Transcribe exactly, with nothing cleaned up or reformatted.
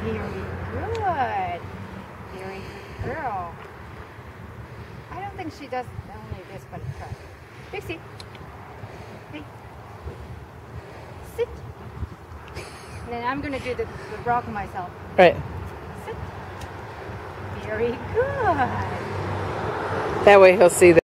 Very good. Very good girl. I don't think she does only this, but try. Dixie. Hey. Sit. And then I'm going to do the, the rock myself. Right. Sit. Very good. That way he'll see that.